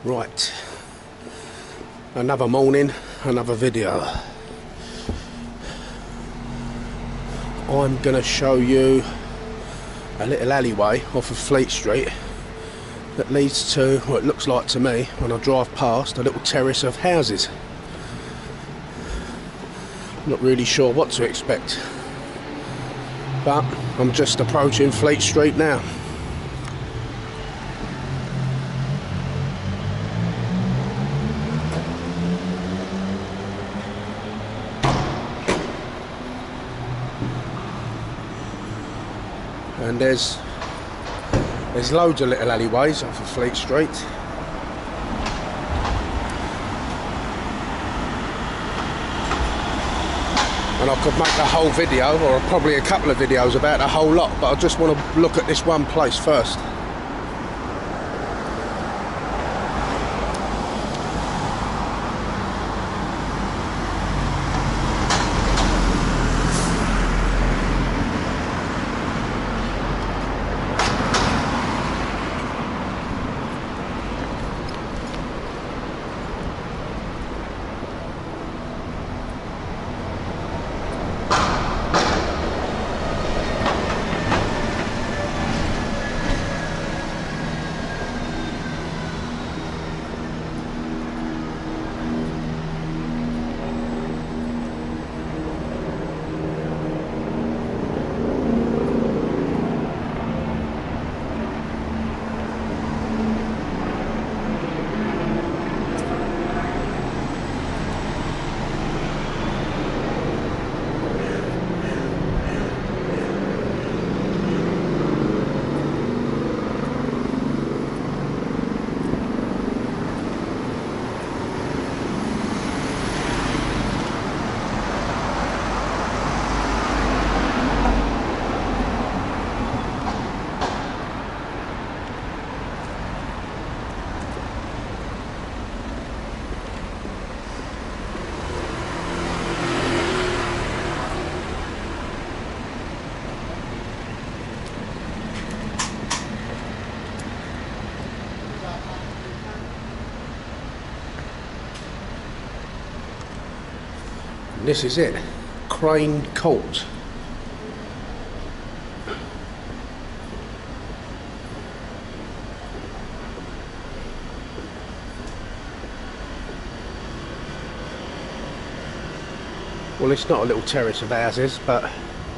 Right, another morning, another video. I'm going to show you a little alleyway off of Fleet Street that leads to what it looks like to me when I drive past a little terrace of houses. Not really sure what to expect, but I'm just approaching Fleet Street now. And there's loads of little alleyways off of Fleet Street. And I could make a whole video, or probably a couple of videos about a whole lot, but I just want to look at this one place first. This is it, Crane Court. Well, it's not a little terrace of houses, but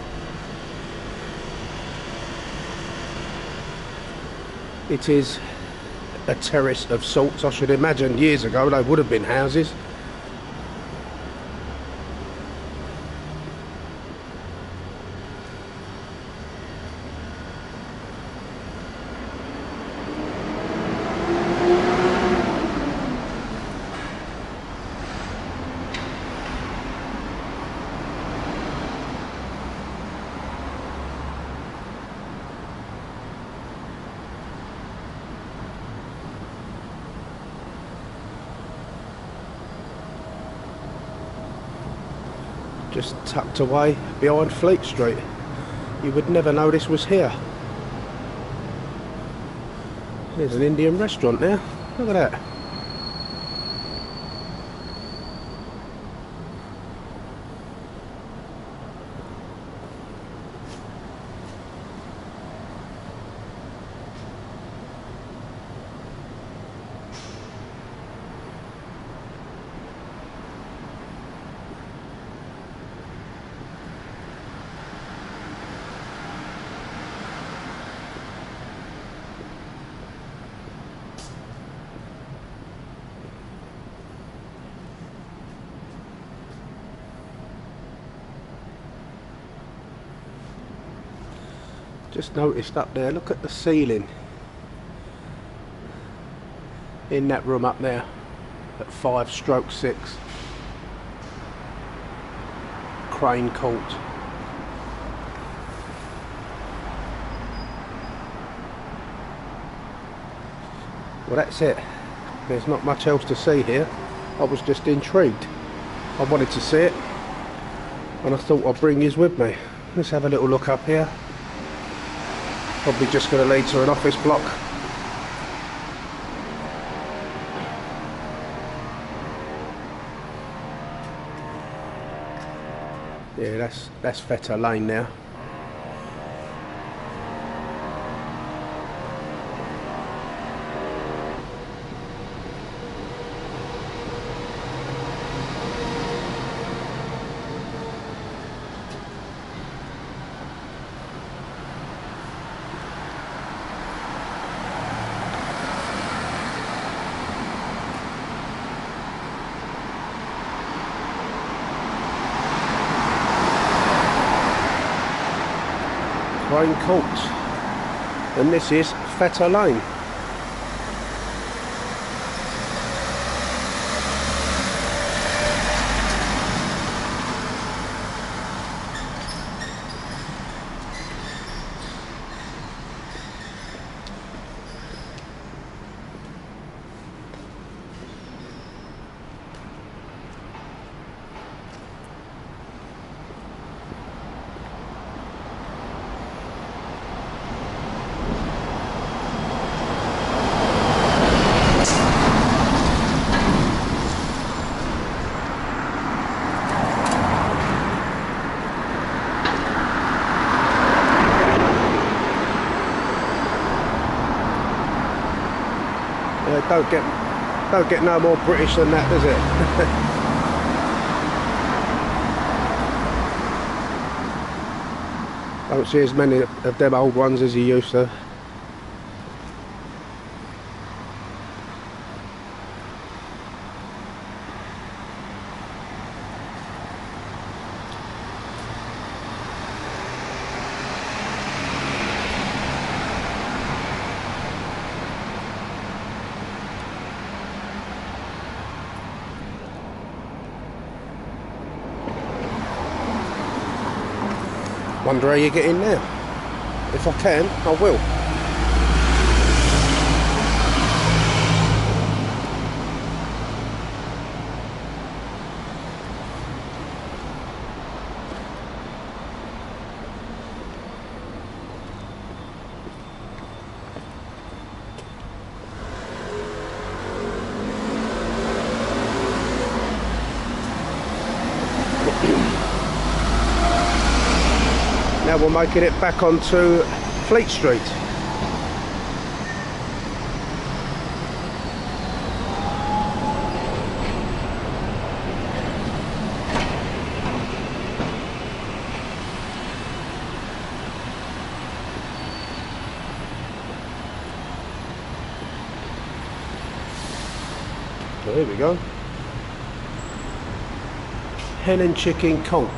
it is a terrace of sorts. I should imagine years ago they would have been houses. Just tucked away behind Fleet Street. You would never know this was here. There's an Indian restaurant there. Look at that. Just noticed up there, look at the ceiling in that room up there at 5/6 Crane Court. Well, that's it. There's not much else to see here. I was just intrigued. I wanted to see it and I thought I'd bring you with me. Let's have a little look up here. Probably just going to lead to an office block. Yeah, that's Fetter Lane now. Crane Court, and this is Fetter Lane. Don't get no more British than that, does it? Don't see as many of them old ones as you used to. Wonder how you get in now. If I can, I will. Now we're making it back onto Fleet Street. So here we go. Hen and chicken colt.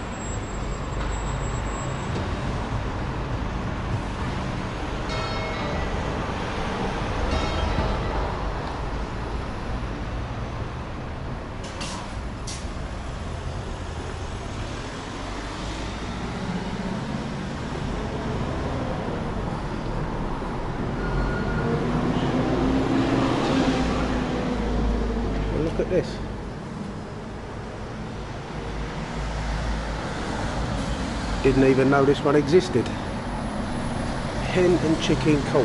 Look at this. Didn't even know this one existed. Hen and chicken colt.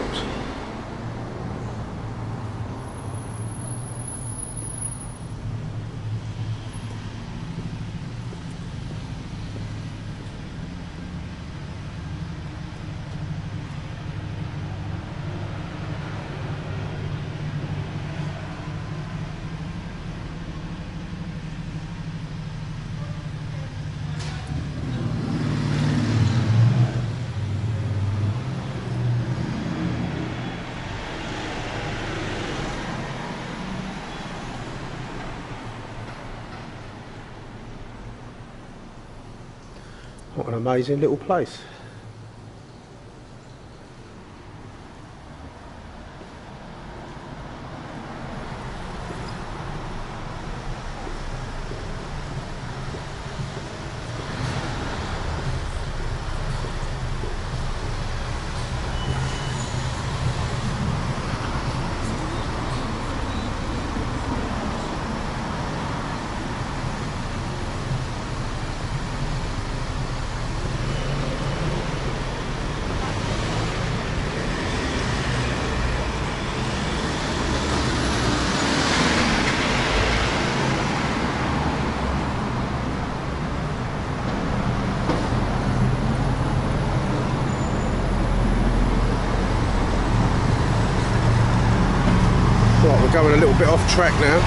What an amazing little place. Right, we're going a little bit off track now.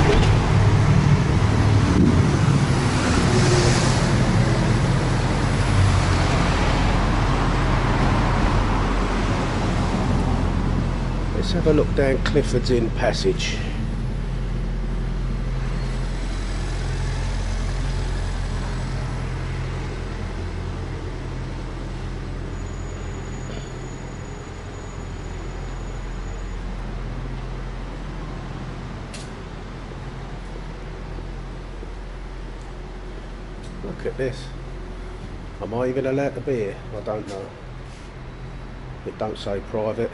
Let's have a look down Clifford's Inn passage. Look at this. Am I even allowed to be here? I don't know. It don't say private.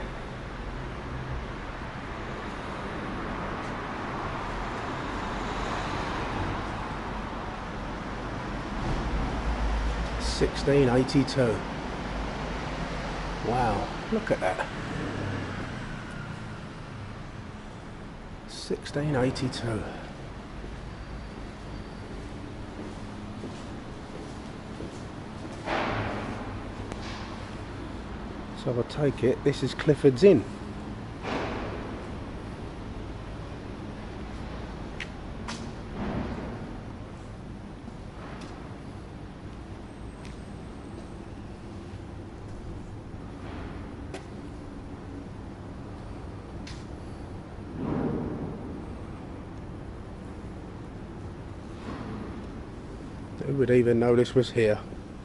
$16.82. Wow, look at that. $16.82. So I take it this is Clifford's Inn. Who would even know this was here?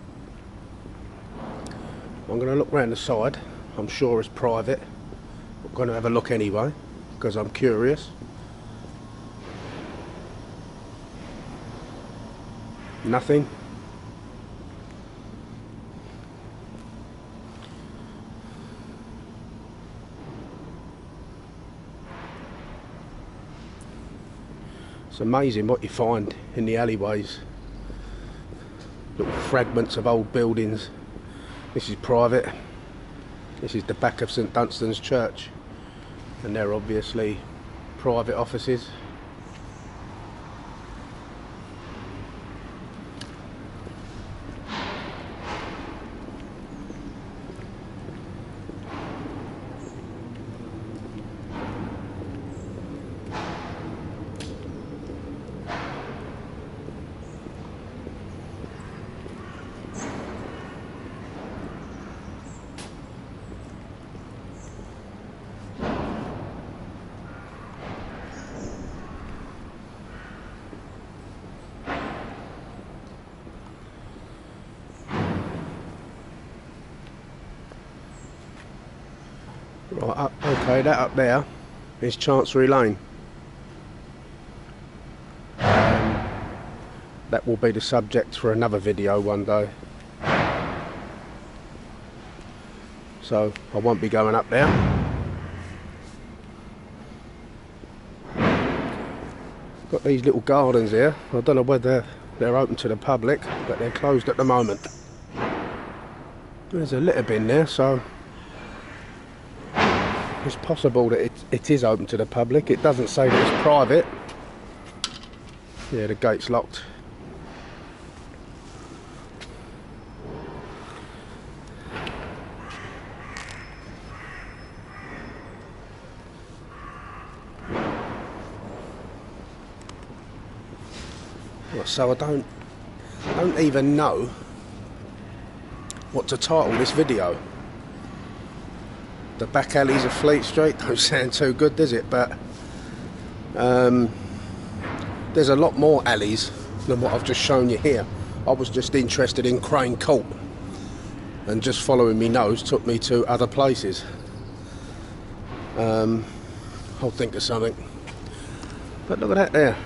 I'm going to look round the side. I'm sure it's private. I'm going to have a look anyway because I'm curious. Nothing. It's amazing what you find in the alleyways. Little fragments of old buildings. This is private. This is the back of St Dunstan's Church, and they're obviously private offices. Right, okay, that up there is Chancery Lane. That will be the subject for another video one day. So I won't be going up there. Got these little gardens here. I don't know whether they're open to the public, but they're closed at the moment. There's a litter bin there, so it's possible that it is open to the public. It doesn't say that it's private. Yeah, the gate's locked. Well, so I don't even know what to title this video. The back alleys of Fleet Street don't sound too good, does it? But there's a lot more alleys than what I've just shown you here. I was just interested in Crane Court, and just following me nose took me to other places. I'll think of something. But look at that there.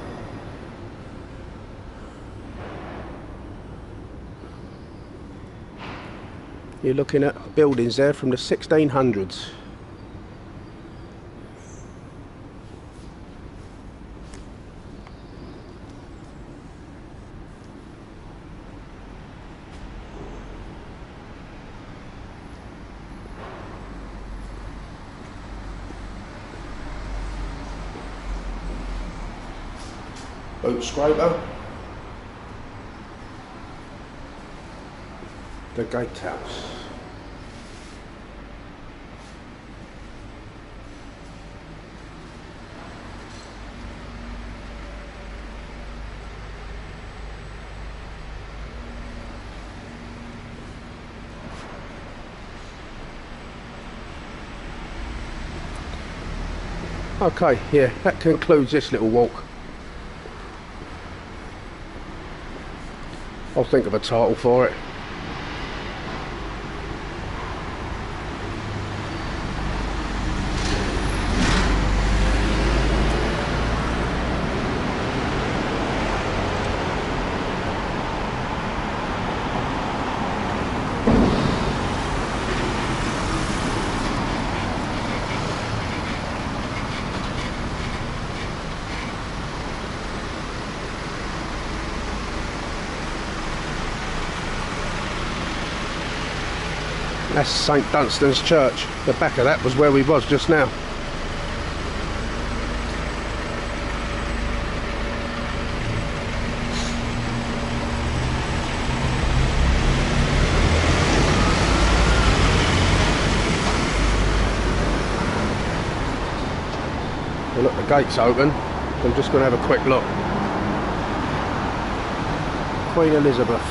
You're looking at buildings there from the 1600s. Boot scraper. The gatehouse. Okay, yeah, that concludes this little walk. I'll think of a title for it. That's St Dunstan's Church. The back of that was where we was just now. Well, look, the gate's open. I'm just going to have a quick look. Queen Elizabeth.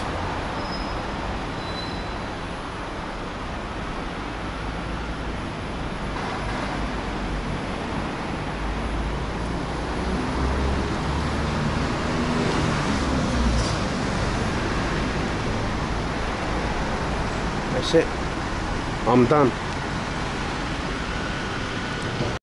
That's it. I'm done.